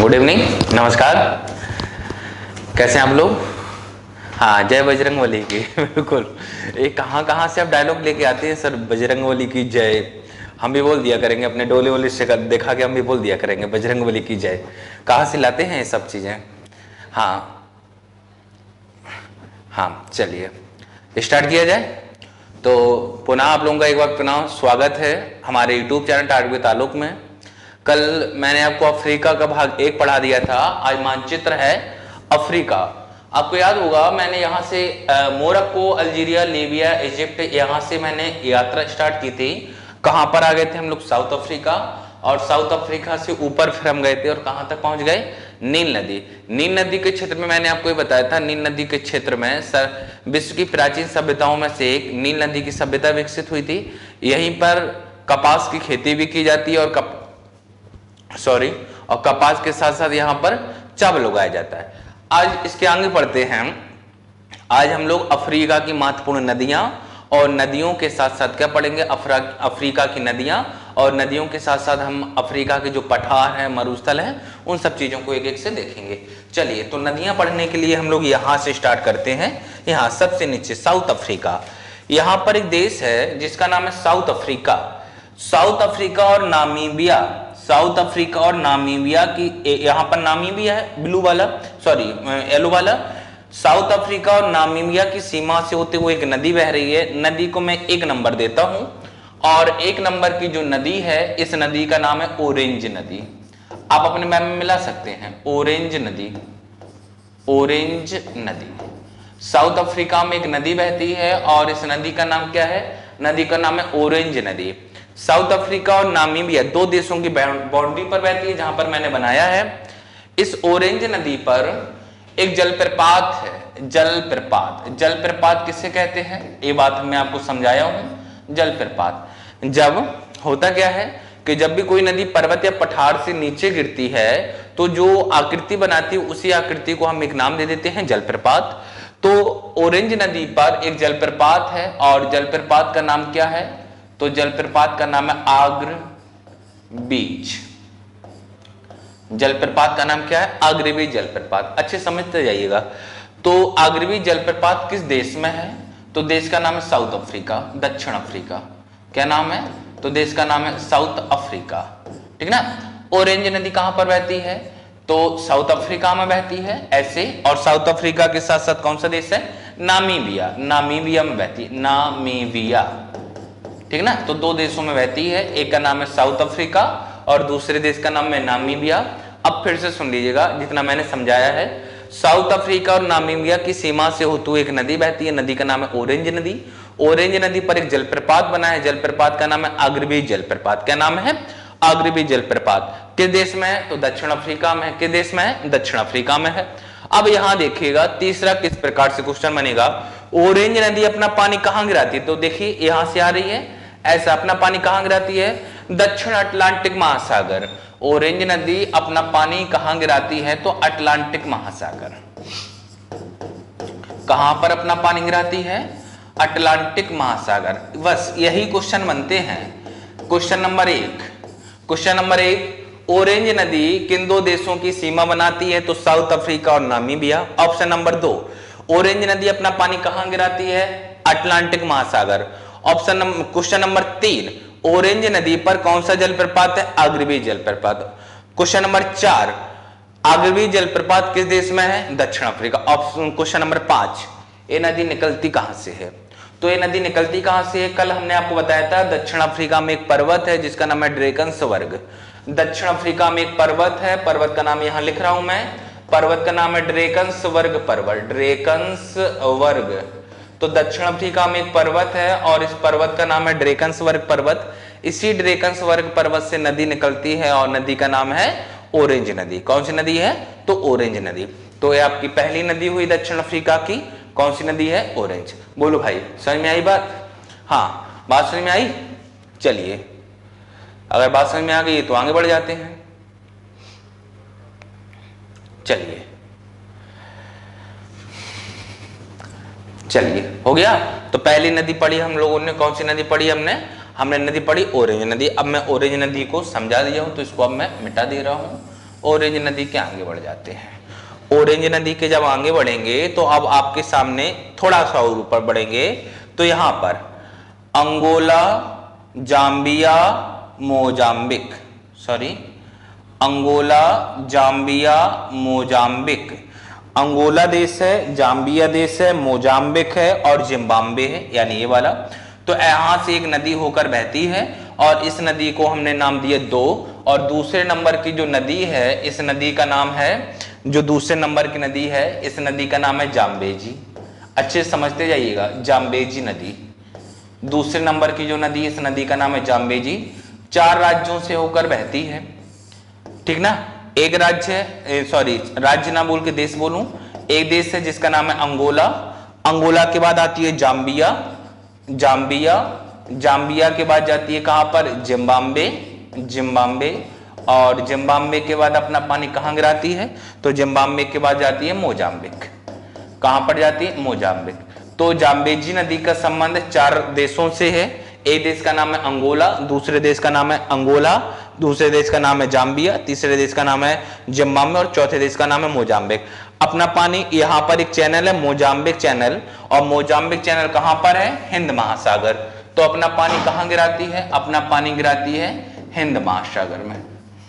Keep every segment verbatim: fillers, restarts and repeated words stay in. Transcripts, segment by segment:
Good evening, नमस्कार। कैसे हैं आप लोग? हाँ, जय बजरंगबली की। बिल्कुल, ये कहाँ कहाँ से आप डायलॉग लेके आते हैं सर, बजरंगबली की जय। हम भी बोल दिया करेंगे, अपने डोले वोले से देखा के हम भी बोल दिया करेंगे बजरंगबली की जय। कहाँ से लाते हैं ये सब चीजें? हाँ हाँ, चलिए स्टार्ट किया जाए। तो पुनः आप लोगों का एक बार पुनः स्वागत है हमारे यूट्यूब चैनल टारगेट विद ताल्लुक में। कल मैंने आपको अफ्रीका का भाग एक पढ़ा दिया था, आज मानचित्र है अफ्रीका। आपको याद होगा मैंने यहाँ से मोरक्को, अल्जीरिया, लीबिया, इजिप्ट, यहाँ से मैंने यात्रा स्टार्ट की थी। कहाँ पर आ गए थे हम लोग? South Africa. और साउथ अफ्रीका से ऊपर फिर हम गए थे और कहाँ तक पहुंच गए? नील नदी। नील नदी के क्षेत्र में मैंने आपको ये बताया था, नील नदी के क्षेत्र में सर विश्व की प्राचीन सभ्यताओं में से एक नील नदी की सभ्यता विकसित हुई थी। यहीं पर कपास की खेती भी की जाती है और कप सॉरी और कपास के साथ साथ यहाँ पर चावल उगाया जाता है। आज इसके आगे बढ़ते हैं। आज हम लोग अफ्रीका की महत्वपूर्ण नदियां और नदियों के साथ साथ क्या पढ़ेंगे? अफ्रीका की नदियां और नदियों के साथ साथ हम अफ्रीका के जो पठार हैं, मरुस्थल हैं, उन सब चीजों को एक एक से देखेंगे। चलिए, तो नदियां पढ़ने के लिए हम लोग यहाँ से स्टार्ट करते हैं। यहाँ सबसे नीचे साउथ अफ्रीका। यहाँ पर एक देश है जिसका नाम है साउथ अफ्रीका। साउथ अफ्रीका और नामीबिया, साउथ अफ्रीका और नामीबिया की, यहाँ पर नामीबिया है ब्लू वाला, सॉरी येलो वाला। साउथ अफ्रीका और नामीबिया की सीमा से होते हुए एक नदी बह रही है। नदी को मैं एक नंबर देता हूं और एक नंबर की जो नदी है, इस नदी का नाम है ऑरेंज नदी। आप अपने मैप में मिला सकते हैं, ऑरेंज नदी, ऑरेंज नदी। साउथ अफ्रीका में एक नदी बहती है और इस नदी का नाम क्या है? नदी का नाम है ऑरेंज नदी। साउथ अफ्रीका और नामीबिया दो देशों की बाउंड्री पर बहती है, जहां पर मैंने बनाया है। इस ऑरेंज नदी पर एक जलप्रपात है। जलप्रपात, जलप्रपात किसे कहते हैं ये बात मैं आपको समझाया हूं। जलप्रपात जब होता क्या है कि जब भी कोई नदी पर्वत या पठार से नीचे गिरती है तो जो आकृति बनाती है उसी आकृति को हम एक नाम दे देते हैं जलप्रपात। तो ऑरेंज नदी पर एक जलप्रपात है और जलप्रपात का नाम क्या है? तो जलप्रपात का नाम है आग्र बीच। जलप्रपात का नाम क्या है? आग्रबी जलप्रपात। अच्छे समझते जाइएगा। तो आग्रबी जलप्रपात किस देश में है? तो देश का नाम है साउथ अफ्रीका, दक्षिण अफ्रीका। क्या नाम है? तो देश का नाम है साउथ अफ्रीका, ठीक ना। ऑरेंज नदी कहां पर बहती है? तो साउथ अफ्रीका में बहती है ऐसे। और साउथ अफ्रीका के साथ साथ कौन सा देश है? नामीबिया, नामीबिया में बहती है, नामीबिया, ठीक ना। तो दो देशों में बहती है, एक का नाम है साउथ अफ्रीका और दूसरे देश का नाम है नामीबिया। अब फिर से सुन लीजिएगा जितना मैंने समझाया है। साउथ अफ्रीका और नामीबिया की सीमा से होती हुई एक नदी बहती है, नदी का नाम है ऑरेंज नदी। ऑरेंज नदी पर एक जलप्रपात बना है, जलप्रपात का नाम है आग्रबी जलप्रपात। क्या नाम है? आग्रबी जलप्रपात। किस देश में है? तो दक्षिण अफ्रीका में है। किस देश में है? दक्षिण अफ्रीका में है। अब यहां देखिएगा तीसरा किस प्रकार से क्वेश्चन बनेगा। ऑरेंज नदी अपना पानी कहां गिराती है? तो देखिए यहां से आ रही है ऐसा, अपना पानी कहां गिराती है? दक्षिण अटलांटिक महासागर। ऑरेंज नदी अपना पानी कहां गिराती है? तो अटलांटिक महासागर। कहां पर अपना पानी गिराती है? अटलांटिक महासागर। बस यही क्वेश्चन बनते हैं। क्वेश्चन नंबर एक, क्वेश्चन नंबर एक, ऑरेंज नदी किन दो देशों की सीमा बनाती है? तो साउथ अफ्रीका और नामीबिया। ऑप्शन नंबर दो, ऑरेंज नदी अपना पानी कहां गिराती है? अटलांटिक महासागर। ऑप्शन नंबर क्वेश्चन नंबर तीन, ऑरेंज नदी पर कौन सा जलप्रपात है? आग्रबी जलप्रपात। क्वेश्चन नंबर चार, आग्रबी जलप्रपात किस देश में है? दक्षिण अफ्रीका। ऑप्शन क्वेश्चन नंबर पांच, ये नदी निकलती कहां से है? तो ये नदी निकलती कहां से है? कल हमने आपको बताया था दक्षिण अफ्रीका में एक पर्वत है जिसका नाम है ड्रेकन्सवर्ग। दक्षिण अफ्रीका में एक पर्वत है, पर्वत का नाम यहां लिख रहा हूं मैं, पर्वत का नाम है ड्रेकन्सवर्ग पर्वत, ड्रेकन्सवर्ग। तो दक्षिण अफ्रीका में एक पर्वत है और इस पर्वत का नाम है ड्रेकन्सवर्ग पर्वत। इसी ड्रेकन्सवर्ग पर्वत से नदी निकलती है और नदी का नाम है ऑरेंज नदी। कौन सी नदी है? तो ऑरेंज नदी। तो ये आपकी पहली नदी हुई दक्षिण अफ्रीका की। कौन सी नदी है? ऑरेंज। बोलो भाई, समझ में आई बात? हाँ, बात समझ में आई? चलिए, अगर बात समझ में आ गई तो आगे बढ़ जाते हैं। चलिए चलिए हो गया। तो पहली नदी पढ़ी हम लोगों ने, कौन सी नदी पढ़ी हमने? हमने नदी पढ़ी ऑरेंज नदी। अब मैं ऑरेंज नदी को समझा दिया हूं तो इसको अब मैं मिटा दे रहा हूं। ऑरेंज नदी के आगे बढ़ जाते हैं। ऑरेंज नदी के जब आगे बढ़ेंगे तो अब आपके सामने थोड़ा सा और ऊपर बढ़ेंगे तो यहां पर Angola, Zambia, Mozambique, sorry Angola, Zambia, Mozambique. Angola देश है, जाम्बिया देश है, मोजाम्बिक है और जिम्बाब्वे है, यानी ये वाला। तो यहां से एक नदी होकर बहती है और इस नदी को हमने नाम दिया दो, और दूसरे नंबर की जो नदी है इस नदी का नाम है, जो दूसरे नंबर की नदी है इस नदी का नाम है जाम्बेजी। अच्छे समझते जाइएगा, जाम्बेजी नदी दूसरे नंबर की जो नदी, इस नदी का नाम है जाम्बेजी। चार राज्यों से होकर बहती है, ठीक ना। एक राज्य है, सॉरी राज्य ना बोल के देश बोलूं, एक देश है जिसका नाम है अंगोला। अंगोला के बाद आती है जाम्बिया, जाम्बिया जाम्बिया के बाद जाती है कहां पर, जिम्बाब्वे, जिम्बाब्वे और जिम्बाब्वे के बाद अपना पानी कहां गिराती है, तो जिम्बाब्वे के बाद जाती है मोजाम्बिक। कहां पर जाती है, मोजाम्बिक। तो जाम्बेजी नदी का संबंध चार देशों से है। एक देश का नाम है अंगोला, दूसरे देश का नाम है अंगोला, दूसरे देश का नाम है जाम्बिया, तीसरे देश का नाम है जिम्बाब्वे और चौथे देश का नाम है मोजाम्बिक। अपना पानी यहाँ पर एक चैनल है मोजाम्बिक चैनल, और मोजाम्बिक चैनल कहां पर है, हिंद महासागर। तो अपना पानी कहां गिराती है, अपना पानी गिराती है हिंद महासागर में।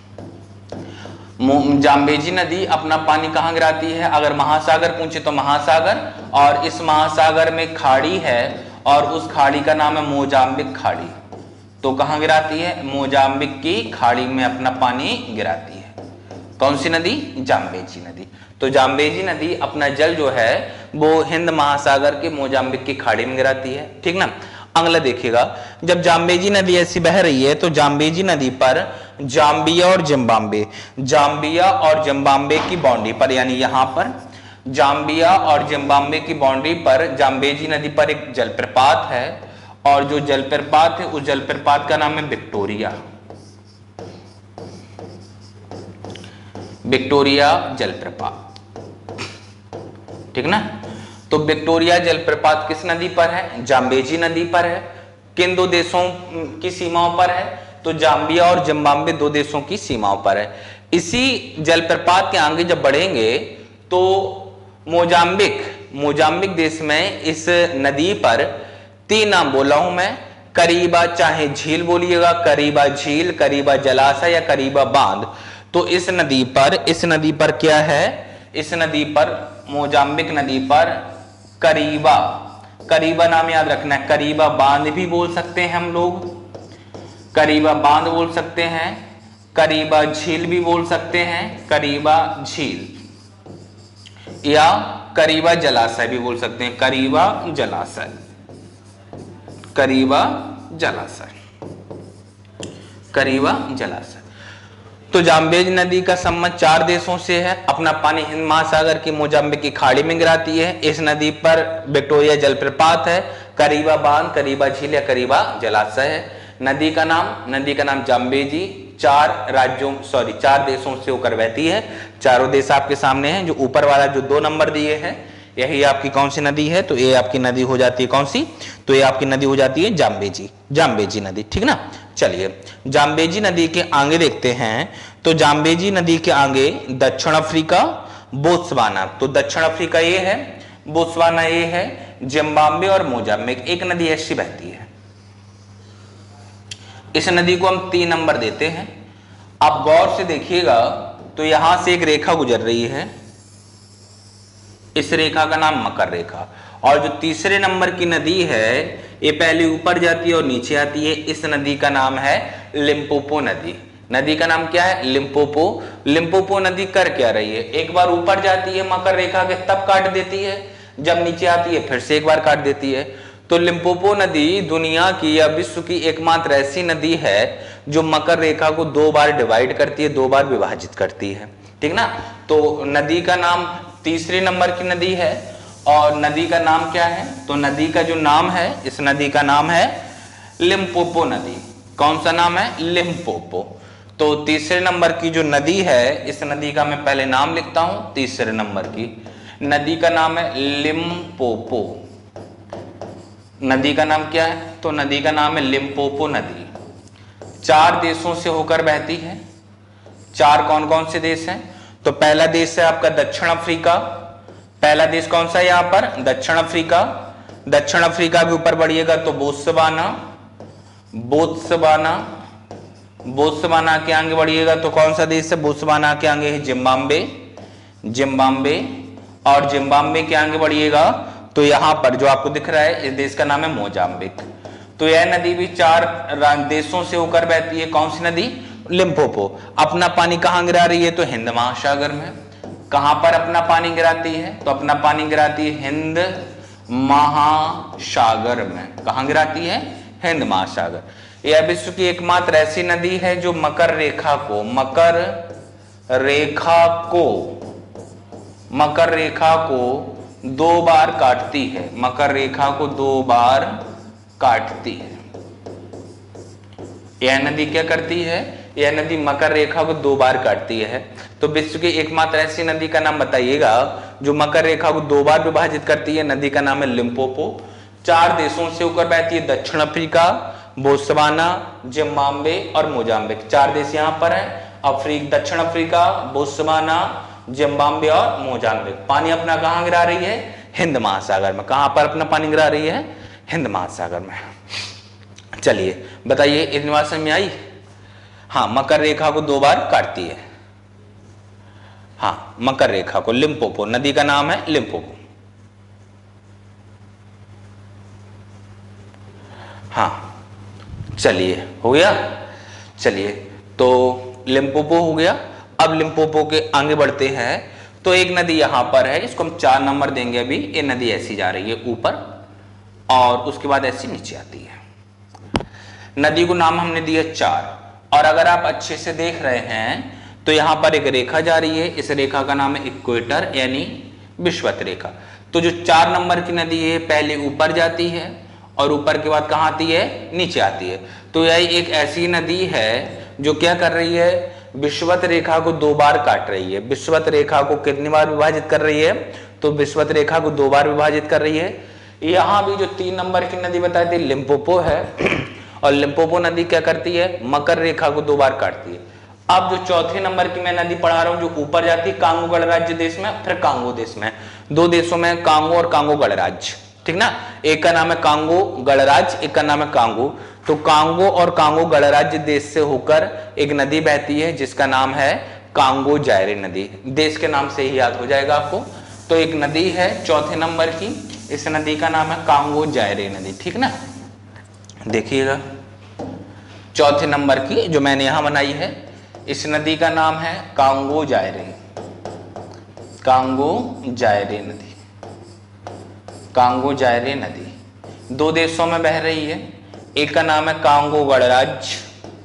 जाम्बेजी नदी अपना पानी कहां गिराती है, अगर महासागर पूछे तो महासागर, और इस महासागर में खाड़ी है और उस खाड़ी का नाम है मोजाम्बिक खाड़ी। तो कहां गिराती है, मोजाम्बिक की खाड़ी में अपना पानी गिराती है। कौन सी नदी, जाम्बेजी नदी। तो जाम्बेजी नदी अपना जल जो है वो हिंद महासागर के मोजाम्बिक की खाड़ी में गिराती है, ठीक ना। अगला देखिएगा, जब जाम्बेजी नदी ऐसी बह रही है तो जाम्बेजी नदी पर जाम्बिया और जिम्बाब्वे, जाम्बिया और जिम्बाब्वे की बाउंड्री पर, यानी यहां पर जाम्बिया और जिम्बाब्वे की बाउंड्री पर जाम्बेजी नदी पर एक जलप्रपात है, और जो जलप्रपात है उस जलप्रपात का नाम है विक्टोरिया, विक्टोरिया जलप्रपात, ठीक ना। तो विक्टोरिया जलप्रपात किस नदी पर है, जाम्बेजी नदी पर है। किन दो देशों की सीमाओं पर है, तो जाम्बिया और जिम्बाब्वे दो देशों की सीमाओं पर है। इसी जलप्रपात के आगे जब बढ़ेंगे तो मोजाम्बिक, मोजाम्बिक देश में इस नदी पर तीन नाम बोला हूं मैं, करीबा, चाहे झील बोलिएगा, करीबा झील, करीबा जलाशय या करीबा बांध। तो इस नदी पर, इस नदी पर क्या है, इस नदी पर, मोजाम्बिक नदी पर करीबा, करीबा नाम याद रखना है, करीबा बांध भी बोल सकते हैं हम लोग, करीबा बांध बोल सकते हैं, करीबा झील भी बोल सकते हैं, करीबा झील, या करीबा जलाशय भी बोल सकते हैं, करीबा जलाशय, करीबा जलाशय, करीबा जलाशय। तो जाम्बेजी नदी का संबंध चार देशों से है, अपना पानी हिंद महासागर की मोजाम्बिक की खाड़ी में गिराती है। इस नदी पर विक्टोरिया जलप्रपात है, करीबा बांध, करीबा झील या करीबा जलाशय है। नदी का नाम, नदी का नाम जाम्बेजी, चार राज्यों सॉरी चार देशों से होकर बहती है। चारों देश आपके सामने हैं, जो ऊपर वाला जो दो नंबर दिए हैं यही आपकी कौन सी नदी है, तो ये आपकी नदी हो जाती है कौन सी, तो ये आपकी नदी हो जाती है जाम्बेजी, जाम्बेजी नदी, ठीक ना। चलिए जाम्बेजी नदी के आगे देखते हैं, तो जाम्बेजी नदी के आगे दक्षिण अफ्रीका, बोत्सवाना, तो दक्षिण अफ्रीका ये है, बोत्सवाना ये है, जिम्बाब्वे और मोजाम्बिक एक नदी ऐसी बहती है। इस नदी को हम तीन नंबर देते हैं। आप गौर से देखिएगा तो यहां से एक रेखा गुजर रही है, इस रेखा का नाम मकर रेखा, और जो तीसरे नंबर की नदी है ये पहले ऊपर जाती है और नीचे आती है, इस नदी का नाम है लिम्पोपो नदी। नदी का नाम क्या है, लिम्पोपो। लिम्पोपो नदी कर क्या रही है, एक बार ऊपर जाती है मकर रेखा के तब काट देती है, जब नीचे आती है फिर से एक बार काट देती है। तो लिम्पोपो नदी दुनिया की या विश्व की एकमात्र ऐसी नदी है जो मकर रेखा को दो बार डिवाइड करती है, दो बार विभाजित करती है, ठीक ना। तो नदी का नाम तीसरे नंबर की नदी है, और नदी का नाम क्या है, तो नदी का जो नाम है, इस नदी का नाम है लिम्पोपो नदी। कौन सा नाम है, लिम्पोपो। तो तीसरे नंबर की जो नदी है, इस नदी का मैं पहले नाम लिखता हूं, तीसरे नंबर की नदी का नाम है लिम्पोपो। नदी का नाम क्या है, तो नदी का नाम है लिम्पोपो नदी। चार देशों से होकर बहती है, चार कौन कौन से देश हैं? तो पहला देश है आपका दक्षिण अफ्रीका। पहला देश कौन सा है यहां पर? दक्षिण अफ्रीका। दक्षिण अफ्रीका के ऊपर बढ़िएगा तो बोत्सवाना। बोत्सवाना बोत्सवाना के आगे बढ़िएगा तो कौन सा देश है? बोत्सवाना के आगे है जिम्बाब्वे। जिम्बाब्वे और जिम्बाब्वे के आगे बढ़िएगा तो यहां पर जो आपको दिख रहा है इस देश का नाम है मोजाम्बिक। तो यह नदी भी चार देशों से होकर बहती है। कौन सी नदी? लिम्पोपो। अपना पानी कहां गिरा रही है? तो हिंद महासागर में। कहां पर अपना पानी गिराती है? तो अपना पानी गिराती है हिंद महासागर में। कहां गिराती है? हिंद महासागर। यह विश्व की एकमात्र ऐसी नदी है जो मकर रेखा को मकर रेखा को मकर रेखा को दो बार काटती है। मकर रेखा को दो बार काटती है। यह नदी क्या करती है? यह नदी मकर रेखा को दो बार काटती है। तो विश्व की एकमात्र ऐसी नदी का नाम बताइएगा जो मकर रेखा को दो बार विभाजित करती है। नदी का नाम है लिम्पोपो। चार देशों से होकर बहती है, दक्षिण अफ्रीका, बोत्सवाना, जिम्बाब्वे और मोजाम्बिक। चार देश यहां पर है, अफ्रीका, दक्षिण अफ्रीका, बोत्सवाना, जिम्बाब्वे और मोजाम्बिक। पानी अपना कहां गिरा रही है? हिंद महासागर में। कहां पर अपना पानी गिरा रही है? हिंद महासागर में। चलिए बताइए इतनी बात समझ में आई? हाँ, मकर रेखा को दो बार काटती है। हाँ, मकर रेखा को, लिम्पोपो नदी का नाम है लिम्पोपो। हाँ, चलिए हो गया। चलिए तो लिम्पोपो हो गया। अब लिम्पोपो के आगे बढ़ते हैं तो एक नदी यहां पर है, इसको हम चार नंबर देंगे। अभी ये नदी ऐसी जा रही है ऊपर और उसके बाद ऐसी नीचे आती है। नदी को नाम हमने दिया चार। और अगर आप अच्छे से देख रहे हैं तो यहां पर एक रेखा जा रही है। इस रेखा का नाम है इक्वेटर यानी विषुवत रेखा। तो जो चार नंबर की नदी है पहले ऊपर जाती है और ऊपर के बाद कहां आती है? नीचे आती है। तो यह एक ऐसी नदी है जो क्या कर रही है? विषुवत रेखा को दो बार काट रही है। विषुवत रेखा को कितनी बार विभाजित कर रही है? तो विषुवत रेखा को दो बार विभाजित कर रही है। यहां भी जो तीन नंबर की नदी बताई थी लिम्पोपो है और लिम्पोपो नदी क्या करती है? मकर रेखा को दो बार काटती है। अब जो चौथे नंबर की मैं नदी पढ़ा रहा हूं जो ऊपर जाती है कांगो गणराज्य देश में, फिर कांगो देश में। दो देशों में कांगो और कांगो गणराज्य, ठीक ना। एक का नाम है कांगो गणराज्य, एक का नाम है कांगो। तो कांगो और कांगो गणराज्य देश से होकर एक नदी बहती है जिसका नाम है कांगो जायरे नदी। देश के नाम से ही याद हो जाएगा आपको। तो एक नदी है चौथे नंबर की, इस नदी का नाम है कांगो जायरे नदी, ठीक ना। देखिएगा चौथे नंबर की जो मैंने यहां बनाई है, इस नदी का नाम है कांगो जायरे। कांगो जायरे नदी, कांगो जायरे नदी दो देशों में बह रही है। एक का नाम है कांगो गणराज्य,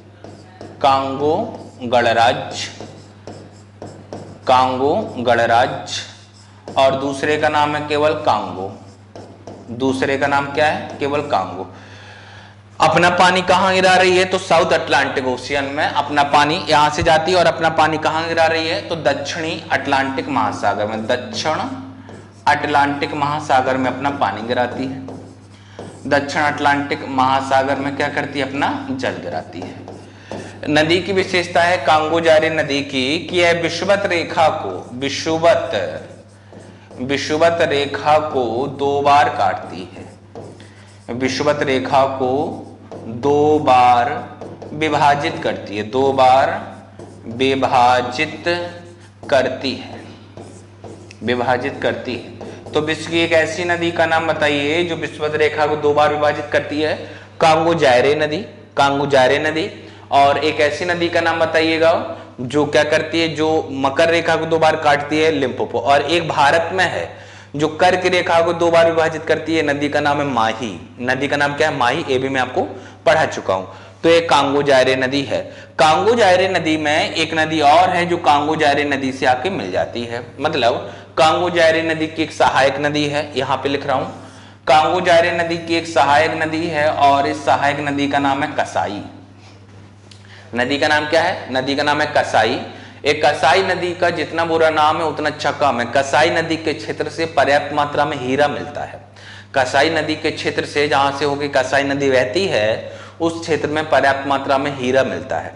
कांगो गणराज्य, कांगो गणराज्य, और दूसरे का नाम है केवल कांगो। दूसरे का नाम क्या है? केवल कांगो। अपना पानी कहां गिरा रही है? तो साउथ अटलांटिक ओशियन में अपना पानी यहां से जाती है। और अपना पानी कहां गिरा रही है? तो दक्षिणी अटलांटिक महासागर में। दक्षिण अटलांटिक महासागर में अपना पानी गिराती है। दक्षिण अटलांटिक महासागर में क्या करती है? अपना जल गिराती है। नदी की विशेषता है कांगो जायरे नदी की कि यह विषुवत रेखा को विषुवत विषुवत रेखा को दो बार काटती है। विषुवत रेखा को दो बार विभाजित करती है, दो बार विभाजित करती है, विभाजित करती है। तो विश्व की एक ऐसी नदी का नाम बताइए जो विषुवत रेखा को दो बार विभाजित करती है। कांगो जायरे नदी, कांगो जायरे नदी। और एक ऐसी नदी का नाम बताइएगा जो क्या करती है, जो मकर रेखा को दो बार काटती है, लिम्पोपो। और एक भारत में है जो कर्क रेखा को दो बार विभाजित करती है, नदी का नाम है माही। नदी का नाम क्या है? माही। ये भी मैं आपको पढ़ा चुका हूं। तो एक कांगो जायरे नदी है। कांगो जायरे नदी में एक नदी और है जो कांगो जायरे नदी से आके मिल जाती है। मतलब कांगो जायरे नदी की एक सहायक नदी है, यहां पे लिख रहा हूं। कांगो जायरे नदी की एक सहायक नदी है और इस सहायक नदी का नाम है कसाई। नदी का नाम क्या है? नदी का नाम है कसाई। एक कसाई नदी का जितना बुरा नाम है उतना अच्छा काम है। कसाई नदी के क्षेत्र से पर्याप्त मात्रा में हीरा मिलता है। कसाई नदी के क्षेत्र से, जहां से होकर कसाई नदी बहती है, उस क्षेत्र में पर्याप्त मात्रा में हीरा मिलता है,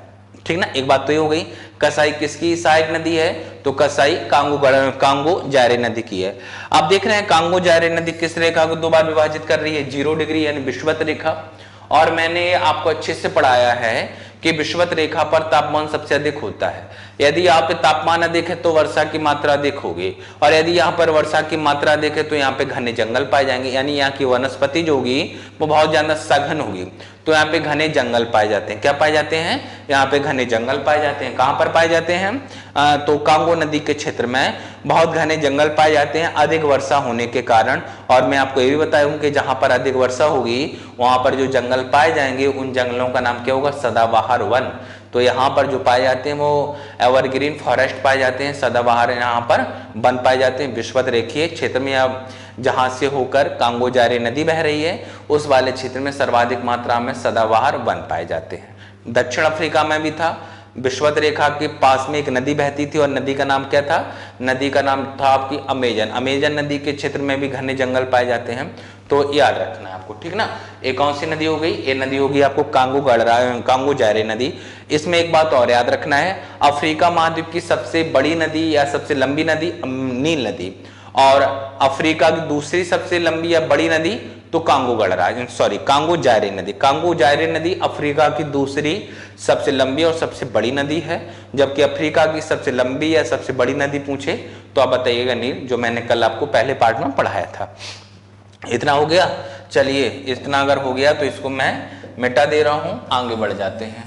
ठीक ना, एक बात तो ये हो गई। कसाई किसकी सहायक नदी है? तो कसाई कांगो कांगो जायरे नदी की है। आप देख रहे हैं कांगो जायरे नदी किस रेखा को दो बार विभाजित कर रही है? जीरो डिग्री यानी विषुवत रेखा। और मैंने आपको अच्छे से पढ़ाया है कि विषुवत रेखा पर तापमान सबसे अधिक होता है। यदि यहाँ पे तापमान अधिक है तो वर्षा की मात्रा अधिक होगी, और यदि यहाँ पर वर्षा की मात्रा अधिक है तो यहाँ पे घने जंगल पाए जाएंगे, यानी यहाँ की वनस्पति जो होगी वो बहुत ज्यादा सघन होगी। तो यहाँ पे घने जंगल पाए जाते हैं। क्या पाए जाते हैं? यहाँ पे घने जंगल पाए जाते हैं। कहाँ पर पाए जाते हैं? आ, तो कांगो नदी के क्षेत्र में बहुत घने जंगल पाए जाते हैं अधिक वर्षा होने के कारण। और मैं आपको ये भी बताया हूं कि जहां पर अधिक वर्षा होगी वहां पर जो जंगल पाए जाएंगे उन जंगलों का नाम क्या होगा? सदाबहार वन। तो यहाँ पर जो पाए जाते हैं वो एवरग्रीन फॉरेस्ट पाए जाते हैं, सदाबहार यहाँ पर वन पाए जाते हैं। विषुवत रेखीय क्षेत्र में अब जहां से होकर कांगो जायरे नदी बह रही है उस वाले क्षेत्र में सर्वाधिक मात्रा में सदाबहार वन पाए जाते हैं। दक्षिण अफ्रीका में भी था, विषुवत रेखा के पास में एक नदी बहती थी और नदी का नाम क्या था? नदी का नाम था आपकी अमेजन। अमेजन नदी के क्षेत्र में भी घने जंगल पाए जाते हैं, तो याद रखना है आपको, ठीक ना। एक कौन सी नदी हो गई? ये नदी होगी आपको कांगो गढ़रा कांगो जायरे नदी। इसमें एक बात और याद रखना है, अफ्रीका महाद्वीप की सबसे बड़ी नदी या सबसे लंबी नदी नील नदी, और अफ्रीका की दूसरी सबसे लंबी या बड़ी नदी तो कांगो गढ़रा सॉरी कांगो जायरे नदी। कांगो जायरे नदी अफ्रीका की दूसरी सबसे लंबी और सबसे बड़ी नदी है, जबकि अफ्रीका की सबसे लंबी या सबसे बड़ी नदी पूछे तो आप बताइएगा नील, जो मैंने कल आपको पहले पार्ट में पढ़ाया था। इतना हो गया? चलिए, इतना अगर हो गया तो इसको मैं मिटा दे रहा हूं, आगे बढ़ जाते हैं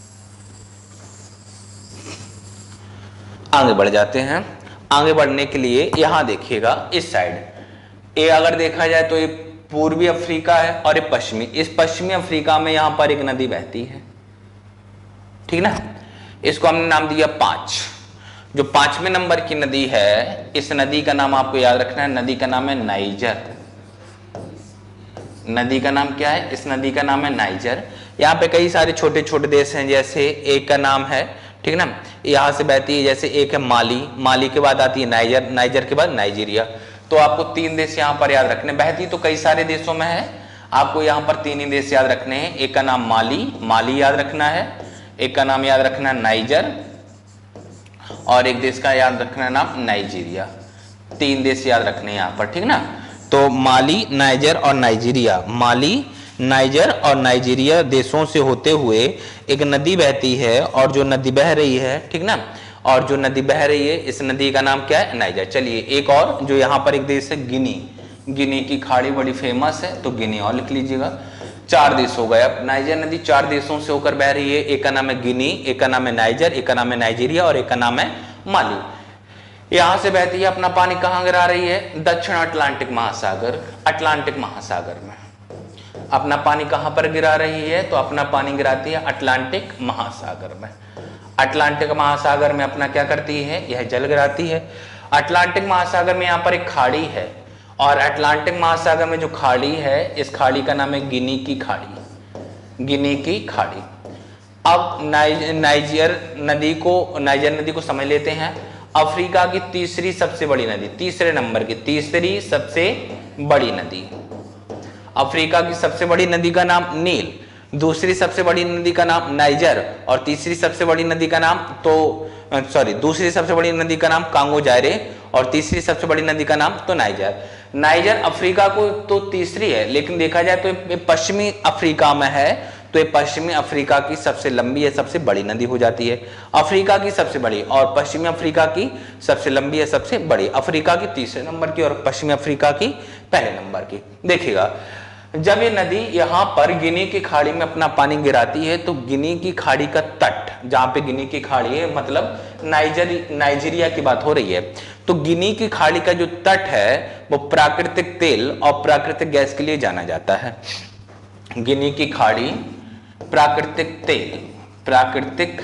आगे बढ़ जाते हैं आगे बढ़ने के लिए यहां देखिएगा इस साइड, ये अगर देखा जाए तो ये पूर्वी अफ्रीका है और ये पश्चिमी। इस पश्चिमी अफ्रीका में यहां पर एक नदी बहती है, ठीक ना। इसको हमने नाम दिया पांच। जो पांचवें नंबर की नदी है, इस नदी का नाम आपको याद रखना है, नदी का नाम है नाइजर। नदी का नाम क्या है? इस नदी का नाम है नाइजर। यहाँ पे कई सारे छोटे छोटे देश हैं, जैसे एक का नाम है, ठीक ना, यहां से बहती है, जैसे एक है माली, माली के बाद आती है नाइजर, नाइजर के बाद नाइजीरिया। तो आपको तीन देश यहाँ पर याद रखने, बहती तो कई सारे देशों में है, आपको यहाँ पर तीन ही देश याद रखने हैं। एक का नाम माली, माली याद रखना है, एक का नाम याद रखना है नाइजर, और एक देश का याद रखना है नाम नाइजीरिया। तीन देश याद रखने हैं यहाँ पर, ठीक ना। तो माली, नाइजर और नाइजीरिया, माली, नाइजर और नाइजीरिया देशों से होते हुए एक नदी बहती है, और जो नदी बह रही है, ठीक ना, और जो नदी बह रही है इस नदी का नाम क्या है? नाइजर। चलिए, एक और जो यहाँ पर एक देश है गिनी, गिनी की खाड़ी बड़ी फेमस है, तो गिनी और लिख लीजिएगा। चार देश हो गए। अब नाइजर नदी चार देशों से होकर बह रही है, एक का नाम है गिनी, एक का नाम है नाइजर, एक का नाम है नाइजीरिया और एक का नाम है माली। यहां से बहती है, अपना पानी कहां गिरा रही है? दक्षिण अटलांटिक महासागर, अटलांटिक महासागर में अपना पानी कहां पर गिरा रही है? तो अपना पानी गिराती है अटलांटिक महासागर में। अटलांटिक महासागर में अपना क्या करती है? यह जल गिराती है। अटलांटिक महासागर में यहाँ पर एक खाड़ी है, और अटलांटिक महासागर में जो खाड़ी है, इस खाड़ी का नाम है गिनी की खाड़ी, गिनी की खाड़ी। अब नाइजर नदी को नाइजर नदी को समझ लेते हैं। अफ्रीका की तीसरी सबसे बड़ी नदी, तीसरे नंबर की तीसरी सबसे बड़ी नदी, अफ्रीका की सबसे बड़ी नदी का नाम नील, दूसरी सबसे बड़ी नदी का नाम नाइजर, और तीसरी सबसे बड़ी नदी का नाम तो सॉरी दूसरी सबसे बड़ी नदी का नाम कांगो जायरे, और तीसरी सबसे बड़ी नदी का नाम तो नाइजर। नाइजर अफ्रीका को तो तीसरी है, लेकिन देखा जाए तो ये पश्चिमी अफ्रीका में है, तो ये पश्चिमी अफ्रीका की सबसे लंबी या सबसे बड़ी नदी हो जाती है। अफ्रीका की सबसे बड़ी और पश्चिमी अफ्रीका की सबसे लंबी या सबसे बड़ी, अफ्रीका की तीसरे नंबर की और पश्चिमी अफ्रीका की पहले नंबर की। देखिएगा, जब ये नदी यहाँ पर गिनी की खाड़ी में अपना पानी गिराती है, तो गिनी की खाड़ी का तट, जहां पे गिनी की खाड़ी है मतलब नाइजर नाइजीरिया की बात हो रही है, तो गिनी की खाड़ी का जो तट है वो प्राकृतिक तेल और प्राकृतिक गैस के लिए जाना जाता है। गिनी की खाड़ी प्राकृतिक तेल, प्राकृतिक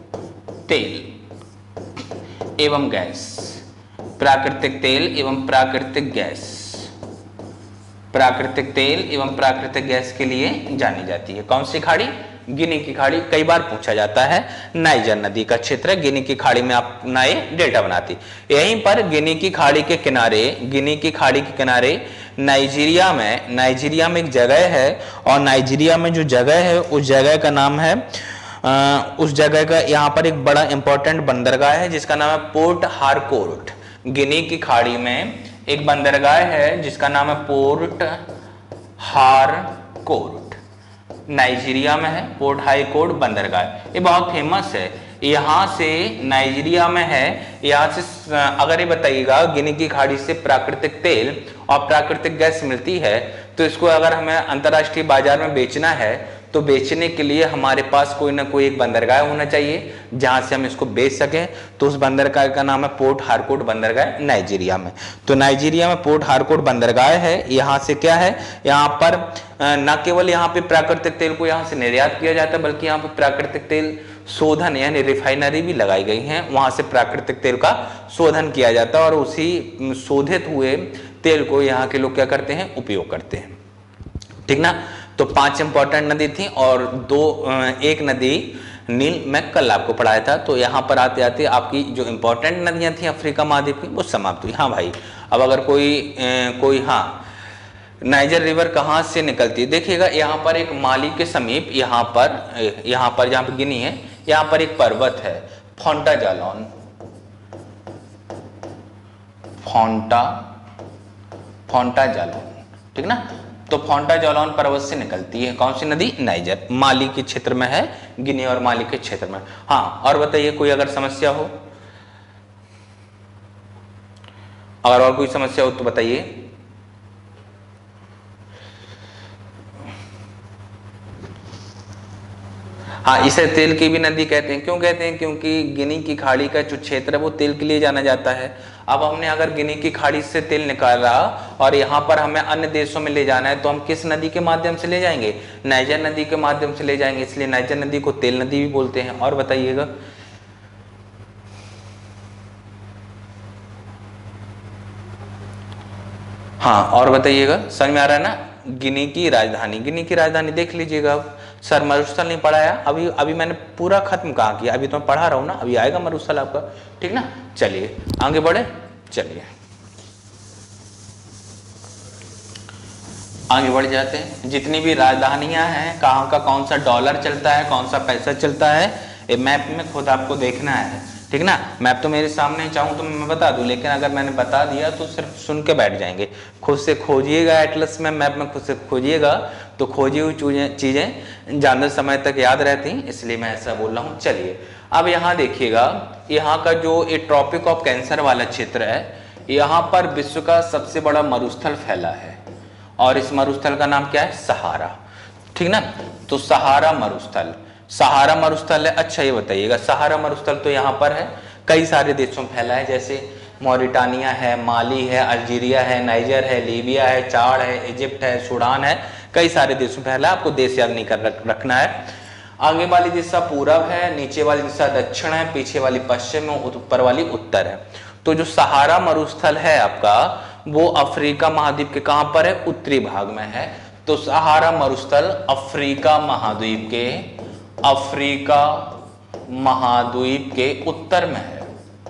तेल एवं गैस, प्राकृतिक तेल एवं प्राकृतिक गैस, प्राकृतिक तेल एवं प्राकृतिक गैस के लिए जानी जाती है। कौन सी खाड़ी? गिनी की खाड़ी। कई बार पूछा जाता है, नाइजर नदी का क्षेत्र गिनी की खाड़ी में आप नए डेल्टा बनाती। यहीं पर गिनी की खाड़ी के किनारे, गिनी की खाड़ी के किनारे नाइजीरिया में नाइजीरिया में एक जगह है, और नाइजीरिया में जो जगह है उस जगह का नाम है आ, उस जगह का यहाँ पर एक बड़ा इंपॉर्टेंट बंदरगाह है जिसका नाम है पोर्ट हारकोर्ट। गिनी की खाड़ी में एक बंदरगाह है जिसका नाम है पोर्ट हारकोर्ट, नाइजीरिया में है। पोर्ट हारकोर्ट बंदरगाह ये बहुत फेमस है, यहाँ से नाइजीरिया में है। यहाँ से अगर ये बताइएगा गिनी की खाड़ी से प्राकृतिक तेल और प्राकृतिक गैस मिलती है, तो इसको अगर हमें अंतर्राष्ट्रीय बाजार में बेचना है तो बेचने के लिए हमारे पास कोई ना कोई एक बंदरगाह होना चाहिए जहां से हम इसको बेच सकें। तो उस बंदरगाह का नाम है पोर्ट हारकोर्ट बंदरगाह, नाइजीरिया में। तो नाइजीरिया में पोर्ट हारकोर्ट बंदरगाह है। यहाँ से क्या है, यहाँ पर न केवल यहाँ पे प्राकृतिक तेल को यहाँ से निर्यात किया जाता है, बल्कि यहाँ पे प्राकृतिक तेल शोधन यानी रिफाइनरी भी लगाई गई है। वहां से प्राकृतिक तेल का शोधन किया जाता है और उसी शोधित हुए तेल को यहाँ के लोग क्या करते हैं, उपयोग करते हैं। ठीक ना। तो पांच इंपॉर्टेंट नदी थी और दो एक नदी नील मैं कल आपको पढ़ाया था। तो यहाँ पर आते आते आपकी जो इंपॉर्टेंट नदियां थी अफ्रीका महाद्वीप की वो समाप्त हुई। हाँ भाई, अब अगर कोई ए, कोई हाँ नाइजर रिवर कहाँ से निकलती है, देखिएगा यहाँ पर एक माली के समीप, यहाँ पर यहाँ पर जहाँ पर गिनी है, यहाँ पर एक पर्वत है फोंटा जालौन, फोंटा फोंटा जालौन। ठीक ना। तो फोंटा जालौन पर्वत से निकलती है कौन सी नदी, नाइजर। माली के क्षेत्र में है, गिनी और माली के क्षेत्र में। हाँ, और बताइए कोई अगर समस्या हो, अगर और कोई समस्या हो तो बताइए। हाँ, इसे तेल की भी नदी कहते हैं। क्यों कहते हैं, क्योंकि गिनी की खाड़ी का जो क्षेत्र है वो तेल के लिए जाना जाता है। अब हमने अगर गिनी की खाड़ी से तेल निकाला और यहाँ पर हमें अन्य देशों में ले जाना है तो हम किस नदी के माध्यम से ले जाएंगे, नाइजर नदी के माध्यम से ले जाएंगे। इसलिए नाइजर नदी को तेल नदी भी बोलते हैं। और बताइएगा। हाँ, और बताइएगा, समझ में आ रहा है ना। गिनी की राजधानी, गिनी की राजधानी देख लीजिएगा। अब सर मरुस्थल नहीं पढ़ाया, अभी अभी मैंने पूरा खत्म कहाँ किया, अभी तो मैं पढ़ा रहा हूँ ना, अभी आएगा मरुस्थल आपका। ठीक ना। चलिए आगे बढ़े, चलिए आगे बढ़ जाते हैं। जितनी भी राजधानियां हैं, कहाँ का कौन सा डॉलर चलता है, कौन सा पैसा चलता है, ये मैप में खुद आपको देखना है। ठीक ना। मैप तो मेरे सामने चाहूँ तो मैं बता दूं, लेकिन अगर मैंने बता दिया तो सिर्फ सुन के बैठ जाएंगे। खुद से खोजिएगा, एटलस में मैप में खुद से खोजिएगा तो खोजी हुई चीजें ज्यादा समय तक याद रहती, इसलिए मैं ऐसा बोल रहा हूँ। चलिए अब यहाँ देखिएगा, यहाँ का जो ये ट्रॉपिक ऑफ कैंसर वाला क्षेत्र है, यहाँ पर विश्व का सबसे बड़ा मरुस्थल फैला है और इस मरुस्थल का नाम क्या है, सहारा। ठीक ना। तो सहारा मरुस्थल, सहारा मरुस्थल है। अच्छा ये बताइएगा, सहारा मरुस्थल तो यहाँ पर है, कई सारे देशों में फैला है, जैसे मॉरिटानिया है, माली है, अल्जीरिया है, नाइजर है, लीबिया है, चाड है, इजिप्ट है, सूडान है, कई सारे देशों में फैला है। आपको देश याद नहीं कर रख, रखना है। आगे वाली दिशा पूरब है, नीचे वाली दिशा दक्षिण है, पीछे वाली पश्चिम है, ऊपर वाली उत्तर है। तो जो सहारा मरुस्थल है आपका, वो अफ्रीका महाद्वीप के कहां पर है, उत्तरी भाग में है। तो सहारा मरुस्थल अफ्रीका महाद्वीप के अफ्रीका महाद्वीप के उत्तर में है,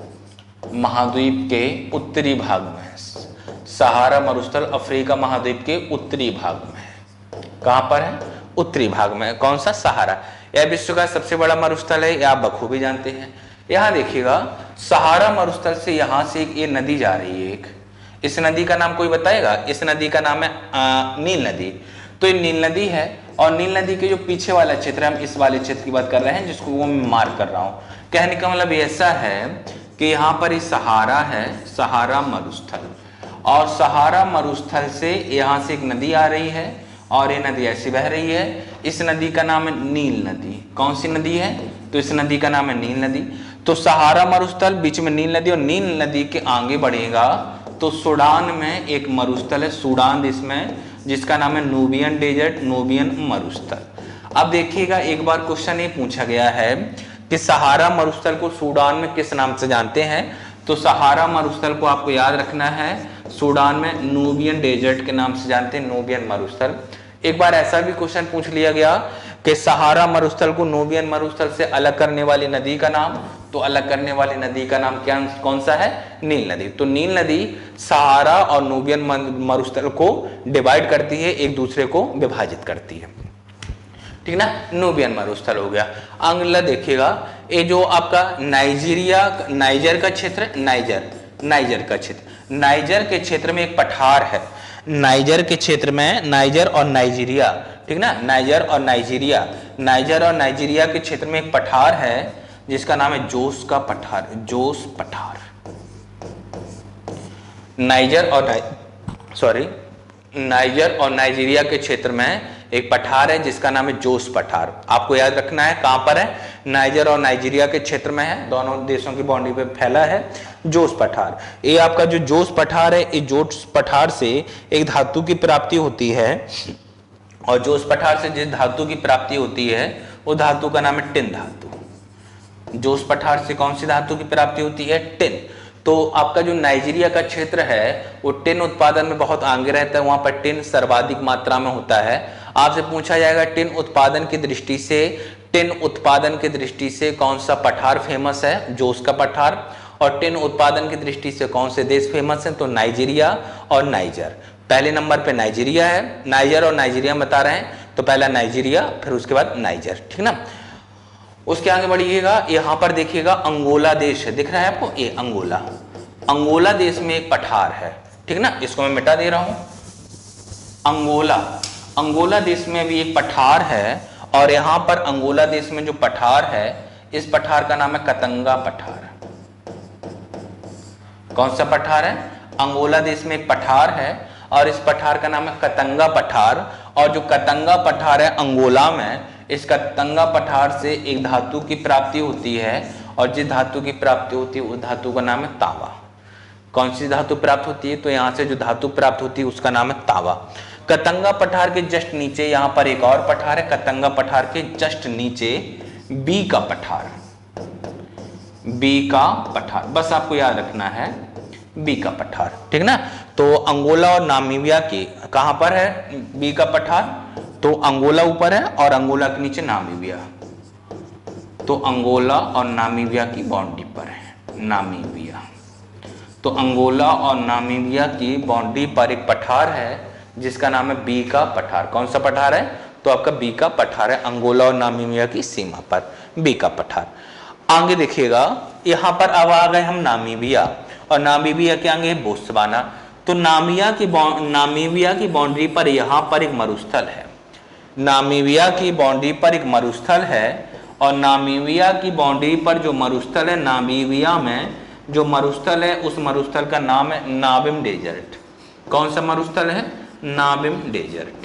महाद्वीप के उत्तरी भाग में है। सहारा मरुस्थल अफ्रीका महाद्वीप के उत्तरी भाग में है। कहां पर है, उत्तरी भाग में। कौन सा, सहारा। यह विश्व का सबसे बड़ा मरुस्थल है, यह आप बखूबी जानते हैं। यहां देखिएगा, सहारा मरुस्थल से यहां से एक ये नदी जा रही है, एक इस नदी का नाम कोई बताएगा, इस नदी का नाम है आ, नील नदी। तो ये नील नदी है और नील नदी के जो पीछे वाला क्षेत्र है, हम इस वाले क्षेत्र की बात कर रहे हैं जिसको वो मैं मार्क कर रहा हूं। कहने का मतलब ऐसा है कि यहाँ पर ये सहारा है, सहारा मरुस्थल, और सहारा मरुस्थल से यहाँ से एक नदी आ रही है और ये नदी ऐसी बह रही है। इस नदी का नाम है नील नदी। कौन सी नदी है, तो इस नदी का नाम है नील नदी। तो सहारा मरुस्थल, बीच में नील नदी, और नील नदी के आगे बढ़ेगा तो सूडान में एक मरुस्थल है, सूडान देश में, जिसका नाम है नूबियन डेजर्ट, नूबियन मरुस्थल। अब देखिएगा, एक बार क्वेश्चन ये पूछा गया है कि सहारा मरुस्थल को सूडान में किस नाम से जानते हैं, तो सहारा मरुस्थल को आपको याद रखना है, सूडान में नूबियन डेजर्ट के नाम से जानते हैं, नूबियन मरुस्थल। एक बार ऐसा भी क्वेश्चन पूछ लिया गया कि सहारा मरुस्थल को नूबियन मरुस्थल से अलग करने वाली नदी का नाम, तो अलग करने वाली नदी का नाम क्या, कौन सा है, नील नदी। तो नील नदी सहारा और नूबियन मरुस्थल को डिवाइड करती है, एक दूसरे को विभाजित करती है। ठीक ना, नूबियन मरुस्थल हो गया। अगला देखिएगा, ये जो आपका नाइजीरिया, नाइजर का क्षेत्र, नाइजर नाइजर का क्षेत्र, नाइजर के क्षेत्र में एक पठार है, नाइजर के क्षेत्र में, नाइजर और नाइजीरिया, ठीक ना, नाइजर और नाइजीरिया, नाइजर और नाइजीरिया के क्षेत्र में एक पठार है जिसका नाम है जोस का पठार, जोस पठार। नाइजर और सॉरी नाइजर और नाइजीरिया के क्षेत्र में एक पठार है जिसका नाम है जोस पठार। आपको याद रखना है कहां पर है, नाइजर और नाइजीरिया के क्षेत्र में है, दोनों देशों की बाउंड्री पे फैला है जोस पठार। ये आपका जो जोस पठार है, इस जोस पठार से एक धातु की प्राप्ति होती है, और जोस पठार से जिस धातु की प्राप्ति होती है वो धातु का नाम है टिन धातु। जोस पठार से कौन सी धातु की प्राप्ति होती है, टिन। तो आपका जो नाइजीरिया का क्षेत्र है वो टिन उत्पादन में बहुत आगे रहता है, वहां पर टिन सर्वाधिक मात्रा में होता है। आपसे पूछा जाएगा टिन उत्पादन की दृष्टि से, टिन उत्पादन की दृष्टि से कौन सा पठार फेमस है, जोस का पठार, और टिन उत्पादन की दृष्टि से कौन से देश फेमस है, तो नाइजीरिया और नाइजर। पहले नंबर पे नाइजीरिया है, नाइजर और नाइजीरिया बता रहे हैं, तो पहला नाइजीरिया, फिर उसके बाद नाइजर, ठीक ना। उसके आगे बढ़िएगा, यहां पर देखिएगा अंगोला देश है, दिख रहा है आपको, ये अंगोला, अंगोला देश में एक पठार है, ठीक ना, इसको मैं मिटा दे रहा हूं। अंगोला, अंगोला देश में भी एक पठार है, और यहां पर अंगोला देश में जो पठार है, इस पठार का नाम है कतंगा पठार। कौन सा पठार है, अंगोला देश में एक पठार है और इस पठार का नाम है कतंगा पठार। और जो कतंगा पठार है अंगोला में, इस कतंगा पठार से एक धातु की प्राप्ति होती है, और जिस धातु की प्राप्ति होती है उस धातु का नाम है तांबा। कौन सी धातु प्राप्त होती है, तो यहां से जो धातु प्राप्त होती है उसका नाम है तांबा। कतंगा पठार के जस्ट नीचे यहां पर एक और पठार है, कतंगा पठार के जस्ट नीचे बी का पठार, बी का पठार, बस आपको याद रखना है बी का पठार, ठीक ना। तो अंगोला और नामीबिया की कहां पर है बी का पठार, तो अंगोला ऊपर है और अंगोला के नीचे नामीबिया, तो अंगोला और नामीबिया की बाउंड्री पर है नामीबिया। तो अंगोला और नामीबिया की बाउंड्री पर एक पठार है जिसका नाम है बी का पठार। कौन सा पठार है, तो आपका बी का पठार है, अंगोला और नामीबिया की सीमा पर बी का पठार। आगे देखिएगा, यहां पर अब आ गए हम नामीबिया, और नामीबिया के आगे बोत्सवाना। तो नामिया की नामीबिया की बाउंड्री पर यहां पर एक मरुस्थल है, नामीबिया की बाउंड्री पर एक मरुस्थल है, और नामीबिया की बाउंड्री पर जो मरुस्थल है, नामीबिया में जो मरुस्थल है उस मरुस्थल का नाम है नाबिम डेजर्ट। कौन सा मरुस्थल है, नाबिम डेजर्ट।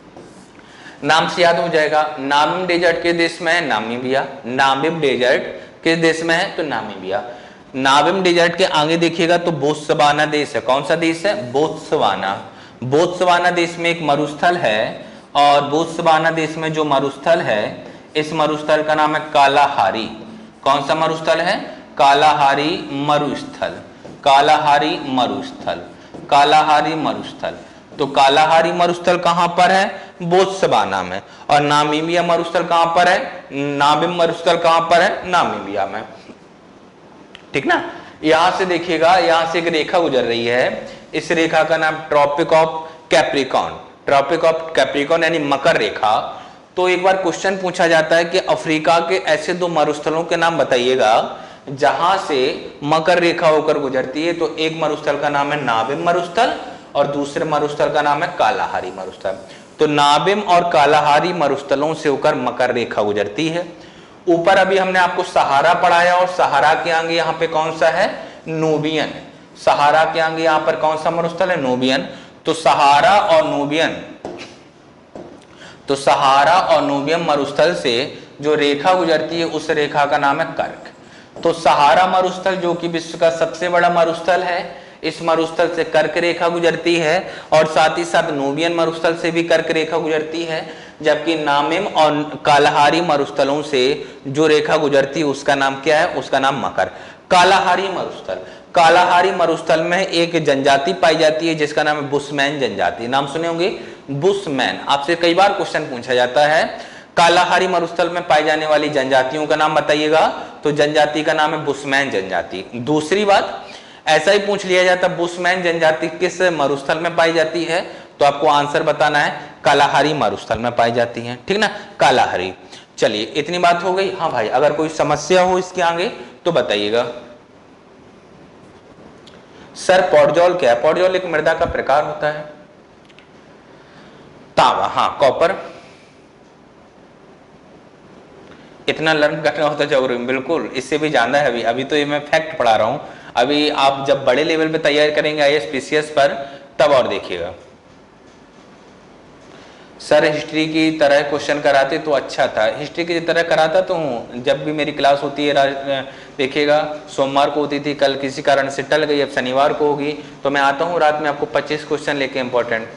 नाम से याद हो जाएगा, नाबिम डेजर्ट के देश में है नामीबिया, नाबिम डेजर्ट किस देश में है, तो नामीबिया। नाबिम डेजर्ट के आगे देखिएगा तो बोत्सवाना देश है। कौन सा देश है, बोत्सवाना। बोत्सवाना देश में एक मरुस्थल है, और बोत्सवाना देश में जो मरुस्थल है इस मरुस्थल का नाम है कालाहारी। कौन सा मरुस्थल है, कालाहारी मरुस्थल, कालाहारी मरुस्थल, कालाहारी मरुस्थल। तो कालाहारी मरुस्थल कहां पर है, बोत्सवाना में, और नामीबिया मरुस्थल कहां पर है, नाबिम मरुस्थल कहां पर है, नामीबिया में, ठीक ना। यहां से देखिएगा, यहां से एक रेखा गुजर रही है, इस रेखा का नाम Tropic of Capricorn, Tropic of Capricorn यानी मकर रेखा। तो एक बार क्वेश्चन पूछा जाता है कि अफ्रीका के ऐसे दो मरुस्थलों के नाम बताइएगा जहां से मकर रेखा होकर गुजरती है, तो एक मरुस्थल का नाम है नाबिम मरुस्थल और दूसरे मरुस्थल का नाम है कालाहारी मरुस्थल। तो नाबिम और कालाहारी मरुस्थलों से होकर मकर रेखा गुजरती है। ऊपर अभी हमने आपको सहारा पढ़ाया, और सहारा के आगे यहाँ पे कौन सा है, नूबियन। सहारा के आगे यहाँ पर कौन सा मरुस्थल है, नूबियन। तो सहारा और नूबियन, तो सहारा और नूबियन मरुस्थल से जो रेखा गुजरती है उस रेखा का नाम है कर्क। तो सहारा मरुस्थल जो कि विश्व का सबसे बड़ा मरुस्थल है, इस मरुस्थल से कर्क रेखा गुजरती है, और साथ ही साथ नूबियन मरुस्थल से भी कर्क रेखा गुजरती है। जबकि नामिम और कालाहारी मरुस्थलों से जो रेखा गुजरती है उसका नाम क्या है, उसका नाम मकर। कालाहारी मरुस्थल, कालाहारी मरुस्थल में एक जनजाति पाई जाती है जिसका नाम है बुशमैन जनजाति। नाम सुने होंगे, बुशमैन। आपसे कई बार क्वेश्चन पूछा जाता है कालाहारी मरुस्थल में पाई जाने वाली जनजातियों का नाम बताइएगा, तो जनजाति का नाम है बुशमैन जनजाति। दूसरी बात, ऐसा ही पूछ लिया जाता बुशमैन जनजाति किस मरुस्थल में पाई जाती है, तो आपको आंसर बताना है कालाहारी मरुस्थल में पाई जाती हैं, ठीक ना, कालाहारी। चलिए इतनी बात हो गई। हाँ भाई, अगर कोई समस्या हो इसके आगे तो बताइएगा। सर पॉडजोल क्या है? पॉडजोल एक मृदा का प्रकार होता है। तांबा, हाँ कॉपर। इतना लर्न करना होता है जरूरी, बिल्कुल, इससे भी ज्यादा है अभी अभी तो ये मैं फैक्ट पढ़ा रहा हूं। अभी आप जब बड़े लेवल पे तैयारी करेंगे I S P C S पर, तब और देखिएगा। सर हिस्ट्री की तरह क्वेश्चन कराते तो अच्छा था। हिस्ट्री की तरह कराता तो हूँ, जब भी मेरी क्लास होती है देखिएगा, सोमवार को होती थी, कल किसी कारण से टल गई, अब शनिवार को होगी, तो मैं आता हूँ रात में आपको पच्चीस क्वेश्चन लेके इंपॉर्टेंट।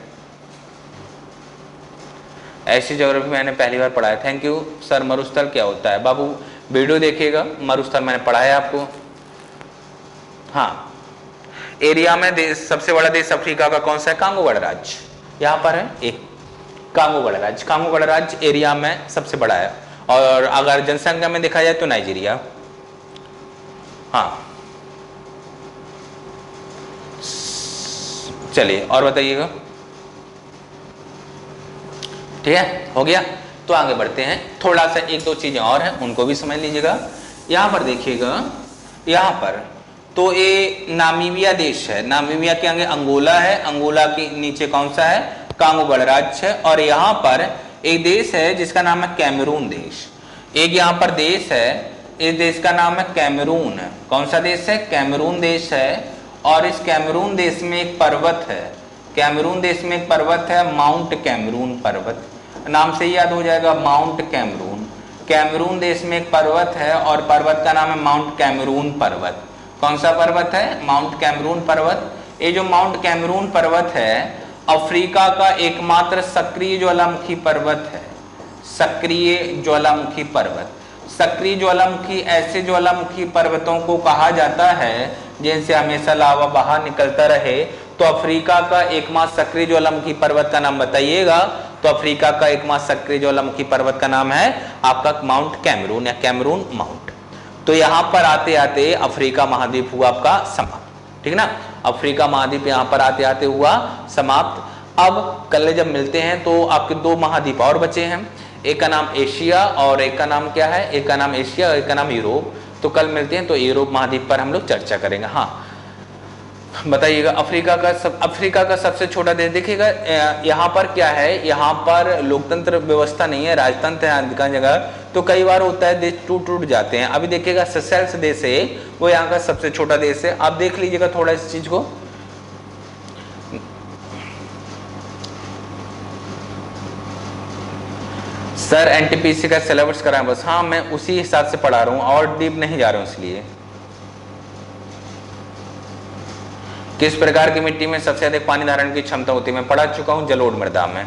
ऐसी ज्योग्राफी मैंने पहली बार पढ़ा है। Thank you sir. मरुस्थल क्या होता है? बाबू वीडियो देखिएगा, मरुस्थल मैंने पढ़ाया आपको। हाँ, एरिया में देश, सबसे बड़ा देश अफ्रीका का कौन सा है? कांगो गणराज्य, यहाँ पर है एक कांगो गणराज्य। कांगो गणराज्य एरिया में सबसे बड़ा है, और अगर जनसंख्या में देखा जाए तो नाइजीरिया। हाँ चलिए और बताइएगा। ठीक है, हो गया। तो आगे बढ़ते हैं, थोड़ा सा एक दो चीजें और हैं उनको भी समझ लीजिएगा। यहां पर देखिएगा, यहां पर तो ये नामीबिया देश है, नामीबिया के आगे अंगोला है, अंगोला के नीचे कौन सा है? कांगो गणराज्य है। और यहाँ पर एक देश है जिसका नाम है कैमरून देश। एक यहाँ पर देश है, इस देश का नाम है कैमरून। कौन सा देश है? कैमरून देश है। और इस कैमरून देश में एक पर्वत है, कैमरून देश में एक पर्वत है, माउंट कैमरून पर्वत, नाम से ही याद हो जाएगा, माउंट कैमरून। कैमरून देश में एक पर्वत है और पर्वत का नाम है माउंट कैमरून पर्वत। कौन सा पर्वत है? माउंट कैमरून पर्वत। ये जो माउंट कैमरून पर्वत है, अफ्रीका का एकमात्र सक्रिय ज्वालामुखी पर्वत है। सक्रिय ज्वालामुखी पर्वत। सक्रिय ज्वालामुखी ऐसे ज्वालामुखी पर्वतों को कहा जाता है जिनसे हमेशा लावा बाहर निकलता रहे। तो अफ्रीका का एकमात्र सक्रिय ज्वालामुखी पर्वत का नाम बताइएगा। तो अफ्रीका का एकमात्र सक्रिय ज्वालामुखी पर्वत का नाम है आपका माउंट कैमरून या कैमरून माउंट। तो यहाँ पर आते आते अफ्रीका महाद्वीप हुआ आपका समाप्त, ठीक ना। अफ्रीका महाद्वीप यहाँ पर आते आते हुआ समाप्त। अब कल जब मिलते हैं तो आपके दो महाद्वीप और बचे हैं, एक का नाम एशिया और एक का नाम क्या है? एक का नाम एशिया और एक का नाम यूरोप। तो कल मिलते हैं तो यूरोप महाद्वीप पर हम लोग चर्चा करेंगे। हाँ बताइएगा, अफ्रीका का सब अफ्रीका का सबसे छोटा देश देखिएगा, यहाँ पर क्या है? यहाँ पर लोकतंत्र व्यवस्था नहीं है, राजतंत्र है अधिकांश जगह। तो कई बार होता है देश टूट टूट जाते हैं। अभी देखिएगा सेशेल्स देश है, वो यहाँ का सबसे छोटा देश है। आप देख लीजिएगा थोड़ा इस चीज को। सर एनटीपीसी का सिलेबस कराएं बस। हाँ मैं उसी हिसाब से पढ़ा रहा हूँ और डीप नहीं जा रहा हूँ। इसलिए किस प्रकार की मिट्टी में सबसे अधिक पानी धारण की क्षमता होती है? मैं पढ़ा चुका हूं, जलोढ़ मृदा में।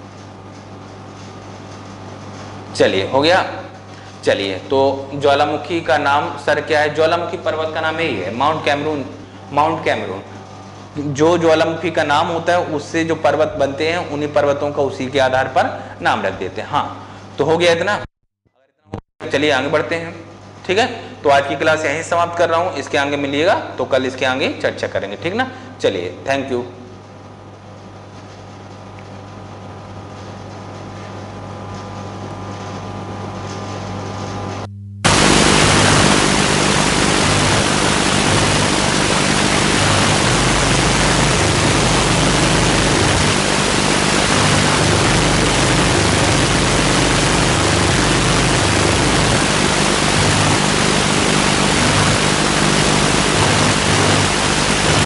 चलिए हो गया। चलिए तो ज्वालामुखी का नाम सर क्या है? ज्वालामुखी पर्वत का नाम यही है, माउंट कैमरून। माउंट कैमरून जो ज्वालामुखी का नाम होता है उससे जो पर्वत बनते हैं उन्हीं पर्वतों का उसी के आधार पर नाम रख देते हैं। हाँ तो हो गया इतना। चलिए आगे बढ़ते हैं, ठीक है। तो आज की क्लास यहीं समाप्त कर रहा हूं, इसके आगे मिलिएगा तो कल इसके आगे चर्चा करेंगे, ठीक ना। चलिए थैंक यू।